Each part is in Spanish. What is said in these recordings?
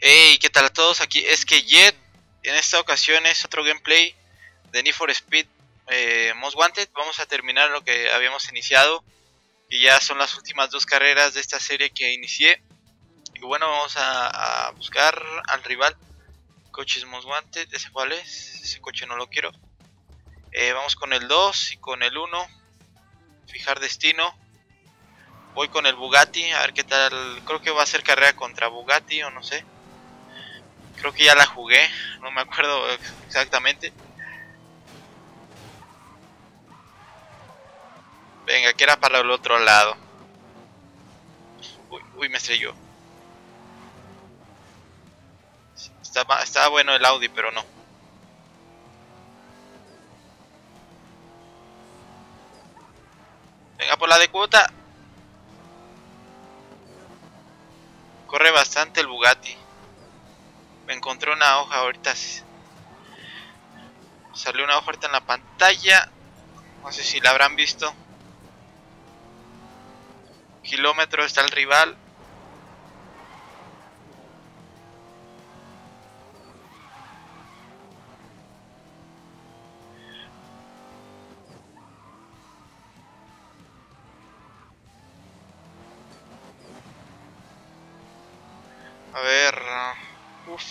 Hey, ¿qué tal a todos? Aquí es que Jet. En esta ocasión es otro gameplay de Need for Speed Most Wanted. Vamos a terminar lo que habíamos iniciado, y ya son las últimas dos carreras de esta serie que inicié. Y bueno, vamos a buscar al rival. Coches Most Wanted, ¿ese cuál es? Ese coche no lo quiero. Vamos con el 2 y con el 1. Fijar destino. Voy con el Bugatti, a ver qué tal. Creo que va a ser carrera contra Bugatti o no sé. Creo que ya la jugué, no me acuerdo exactamente. Venga, que era para el otro lado. Uy, me estrelló. Estaba bueno el Audi, pero no. Venga, por la de cuota. Corre bastante el Bugatti. Me encontré una hoja ahorita. Salió una hoja ahorita en la pantalla. No sé si la habrán visto. Kilómetro está el rival. A ver. Uff.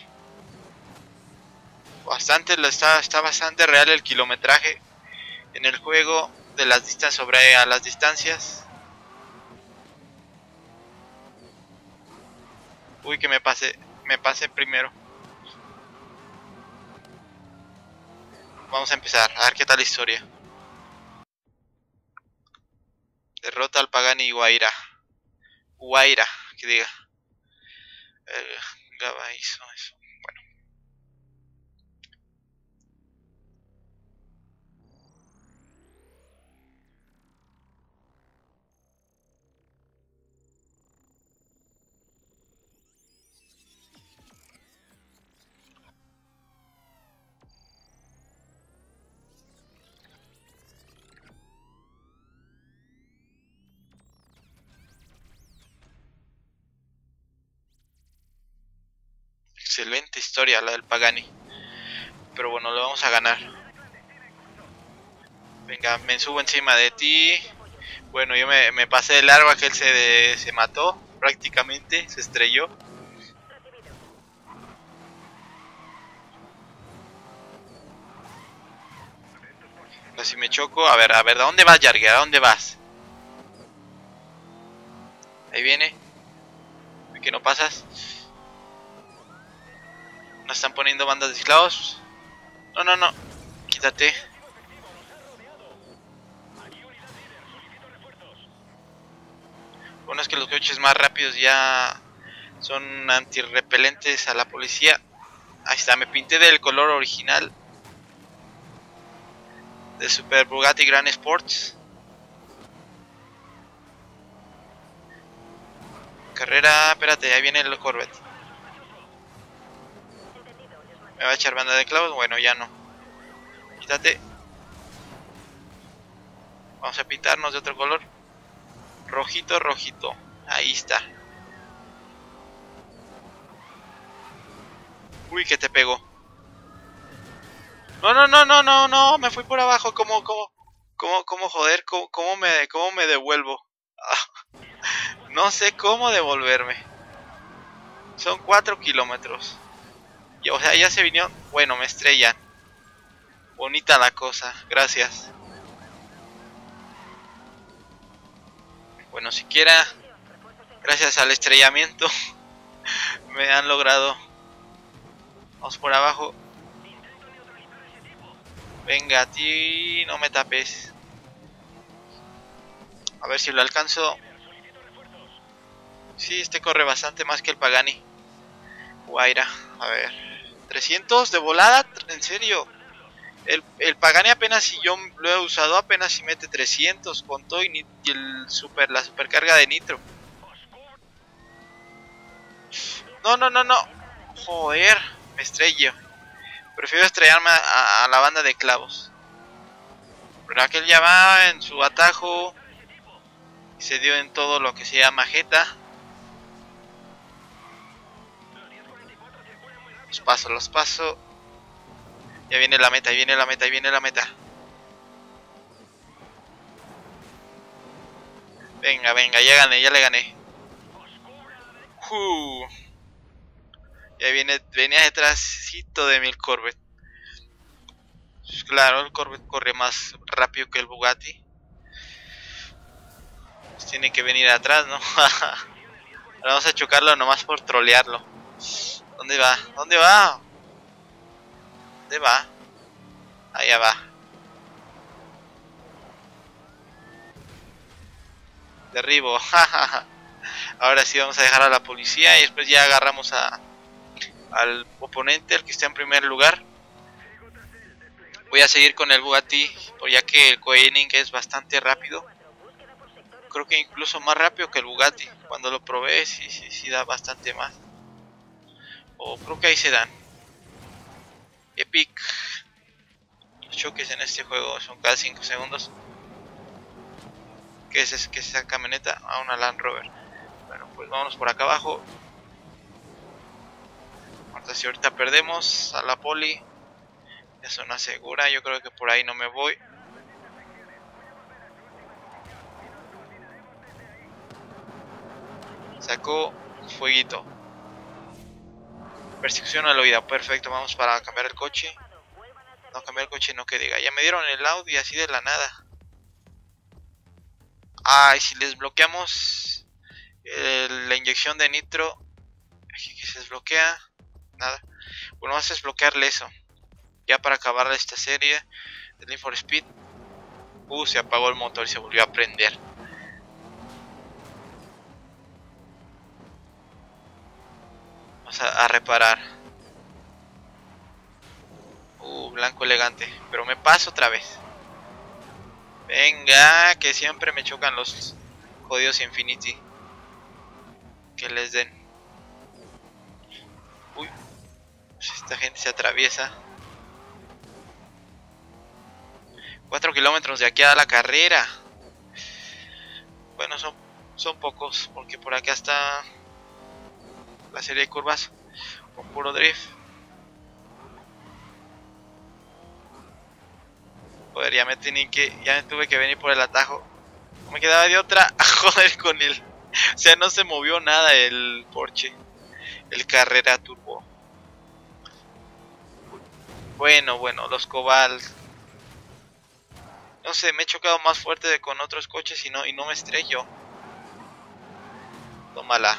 Bastante, está bastante real el kilometraje en el juego de las distancias sobre a las distancias. Uy, que me pasé primero. Vamos a empezar, a ver qué tal la historia. Derrota al Pagani Guaira, que diga. Gaba hizo eso. Bueno. Excelente historia la del Pagani. Pero bueno, lo vamos a ganar. Venga, me subo encima de ti. Bueno, yo me pasé de largo, aquel se mató prácticamente, se estrelló. Casi me choco. A ver, ¿a dónde vas, Yargue? ¿A dónde vas? Ahí viene. ¿Que no pasas? Nos están poniendo bandas de esclavos. No. Quítate. Bueno, es que los coches más rápidos ya son antirrepelentes a la policía. Ahí está, me pinté del color original de Super Bugatti Grand Sports. Carrera, espérate, ahí viene el Corvette. ¿Me va a echar banda de clavos? Bueno, ya no. Quítate. Vamos a pintarnos de otro color. Rojito. Ahí está. Uy, que te pegó. No. Me fui por abajo. ¿Cómo joder? ¿Cómo me devuelvo? No sé cómo devolverme. Son 4 kilómetros. Y, o sea, ya se vinieron. Bueno, me estrellan. Bonita la cosa. Gracias. Bueno, siquiera gracias al estrellamiento me han logrado. Vamos por abajo. Venga, a ti no me tapes. A ver si lo alcanzo. Sí, este corre bastante más que el Pagani Guaira. A ver, 300 de volada, en serio. El Pagani apenas, si yo lo he usado, apenas si mete 300 con todo y la supercarga de nitro. No. Joder, me estrello. Prefiero estrellarme a la banda de clavos. Pero aquel ya va en su atajo. Se dio en todo lo que se llama jeta. Los paso. Ya viene la meta, ahí viene la meta, ahí viene la meta. Venga, venga, ya gané, ya le gané. Ya venía detrásito de mí el Corvette. Pues claro, el Corvette corre más rápido que el Bugatti. Pues tiene que venir atrás, ¿no? Ahora vamos a chocarlo nomás por trolearlo. ¿Dónde va? ¿Dónde va? ¿Dónde va? Allá va. Derribo. Ahora sí vamos a dejar a la policía y después ya agarramos al oponente, el que está en primer lugar. Voy a seguir con el Bugatti, ya que el Koenig es bastante rápido. Creo que incluso más rápido que el Bugatti. Cuando lo probé, sí da bastante más. O creo que ahí se dan. Epic. Los choques en este juego son cada 5 segundos. ¿Qué es esa camioneta? Ah, una Land Rover. Bueno, pues vámonos por acá abajo. Si ahorita perdemos a la poli, eso no asegura. Yo creo que por ahí no me voy. Sacó fueguito. Persecución al oído. Perfecto, vamos para cambiar el coche. No, cambiar el coche no, que diga. Ya me dieron el Audi así de la nada. Ay, si les bloqueamos la inyección de nitro, que se desbloquea. Nada. Bueno, vamos a desbloquearle eso. Ya para acabar esta serie de Need for Speed. Se apagó el motor y se volvió a prender. Vamos a reparar. Blanco elegante. Pero me paso otra vez. Venga, que siempre me chocan los jodidos Infinity. Que les den. Uy, pues esta gente se atraviesa. 4 kilómetros de aquí a la carrera. Bueno, son pocos, porque por acá está la serie de curvas con puro drift. Joder, ya me tuve que venir por el atajo. No me quedaba de otra a joder con él. O sea, no se movió nada el Porsche. El Carrera Turbo. Bueno, los Cobalt. No sé, me he chocado más fuerte con otros coches y no me estrello. Tómala.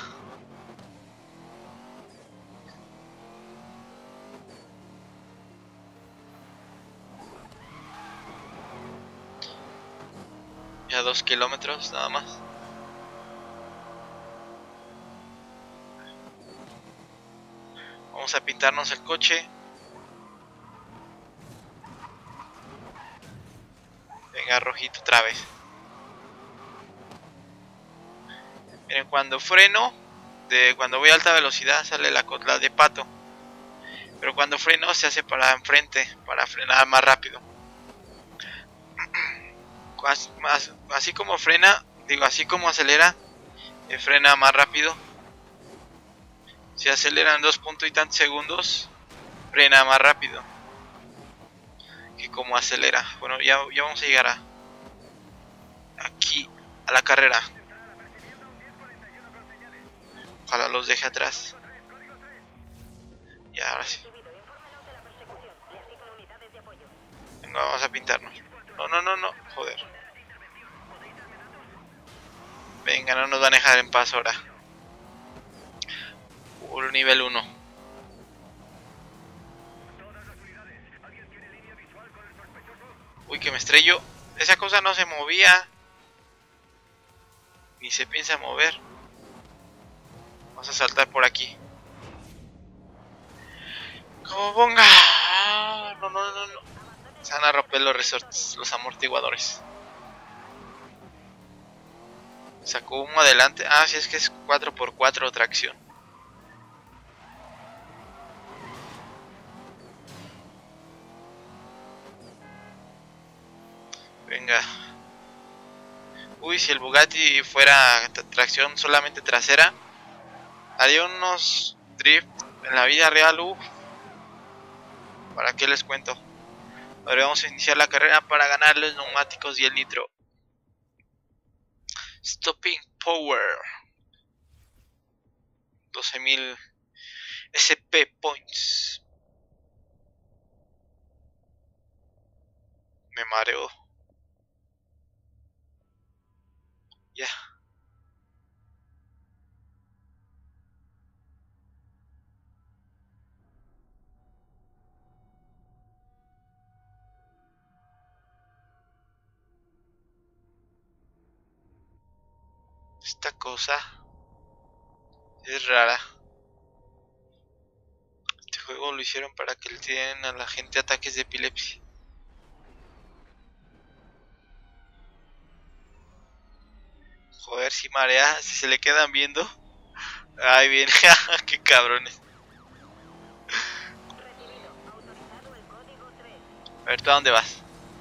Ya 2 kilómetros nada más. Vamos a pintarnos el coche. Venga, rojito otra vez. Miren, cuando freno, cuando voy a alta velocidad sale la cotla de pato. Pero cuando freno se hace para enfrente, para frenar más rápido. Así como frena, así como acelera, frena más rápido. Si acelera en 2 puntos y tantos segundos, frena más rápido que como acelera. Bueno, ya vamos a llegar aquí a la carrera. Ojalá los deje atrás. Ya, ahora sí. Venga, vamos a pintarnos. No, joder. Venga, no nos van a dejar en paz ahora. Nivel 1. Uy, que me estrello. Esa cosa no se movía. Ni se piensa mover. Vamos a saltar por aquí. ¡Como ponga! No. Se van a romper los resortes, los amortiguadores. Sacó humo adelante. Ah, sí, es que es 4x4 tracción. Venga. Uy, si el Bugatti fuera tracción solamente trasera, haría unos drift en la vida real. ¿Para qué les cuento? Ahora vamos a iniciar la carrera para ganar los neumáticos y el nitro. Stopping Power. 12.000 SP Points. Me mareo. Ya. Esta cosa es rara. Este juego lo hicieron para que le den a la gente ataques de epilepsia. Joder, si marea, si se le quedan viendo. Ay, bien, qué cabrones. A ver, ¿tú a dónde vas?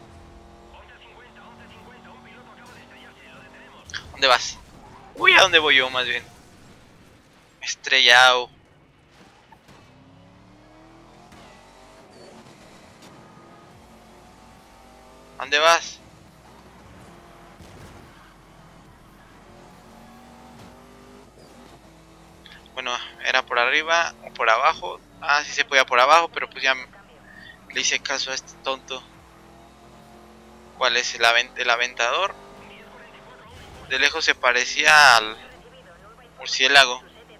¿Dónde vas? Uy, ¿a dónde voy yo más bien? Estrellado. ¿A dónde vas? Bueno, era por arriba o por abajo. Ah, sí se podía por abajo, pero pues ya le hice caso a este tonto. ¿Cuál es el aventador? De lejos se parecía al murciélago.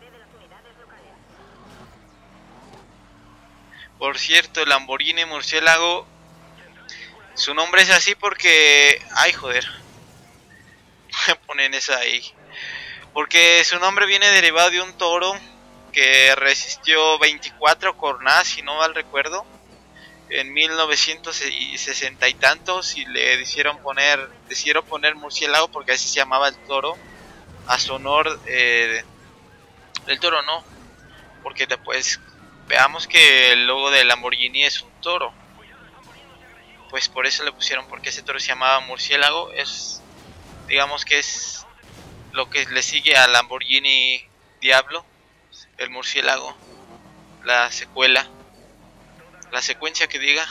Por cierto, el Lamborghini murciélago, su nombre es así porque... Ay, joder. Me ponen eso ahí. Porque su nombre viene derivado de un toro que resistió 24 cornadas, si no mal recuerdo, en 1960 y tantos, y le decidieron poner murciélago porque así se llamaba el toro, a su honor. El toro no, porque después veamos que el logo de Lamborghini es un toro, pues por eso le pusieron, porque ese toro se llamaba murciélago. Es, digamos que es lo que le sigue a Lamborghini Diablo, el murciélago, la secuela, la secuencia que diga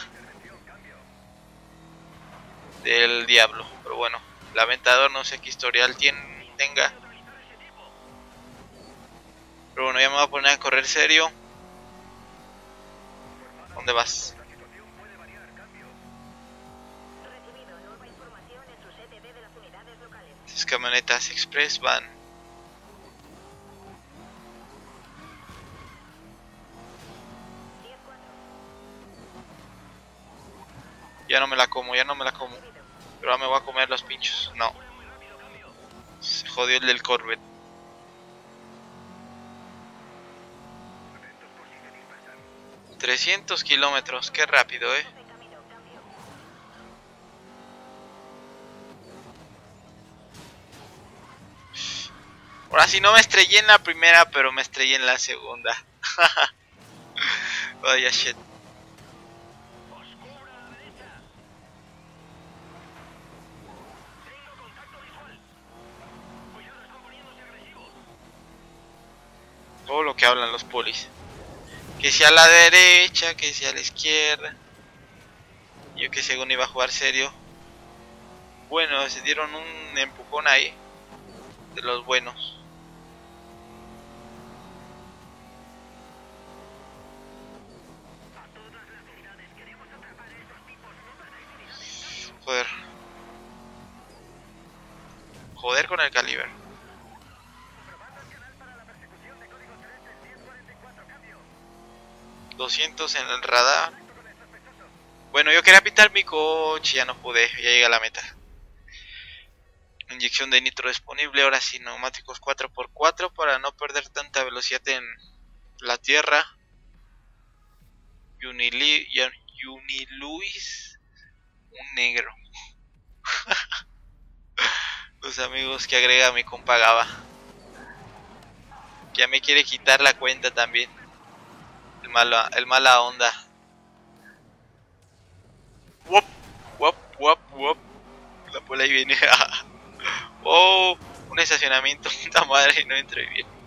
del Diablo. Pero bueno, el Aventador no sé qué historial tenga. Pero bueno, ya me voy a poner a correr serio. ¿Dónde vas? Estas camionetas express van. Ya no me la como, ya no me la como. Pero ahora me voy a comer los pinchos. No. Se jodió el del Corvette. $300 kilómetros, qué rápido, Ahora sí no me estrellé en la primera, pero me estrellé en la segunda. Vaya shit. Todo lo que hablan los polis. Que sea a la derecha, que sea a la izquierda. Yo que según iba a jugar serio. Bueno, se dieron un empujón ahí. De los buenos. Joder. Joder con el calibre. $200 en el radar. Bueno, yo quería pitar mi coche, ya no pude, ya llegué a la meta. Inyección de nitro disponible, ahora sí, neumáticos 4x4 para no perder tanta velocidad en la tierra. Uniluis, un negro. Los amigos que agrega mi compa Gaba. Ya me quiere quitar la cuenta también. El mala onda. Wop, wop, wop, wop. La pola ahí viene. Oh, un estacionamiento. Puta madre, no entré bien.